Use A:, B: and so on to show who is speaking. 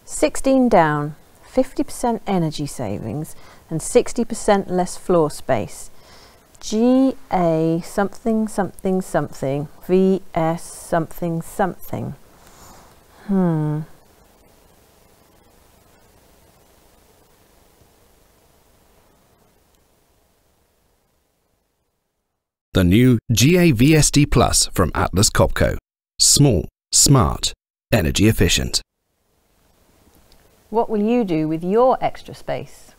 A: 16 down, 50% energy savings and 60% less floor space. GA something something something VS something something.
B: The new GA VSD Plus from Atlas Copco. Small, smart, energy efficient.
A: What will you do with your extra space?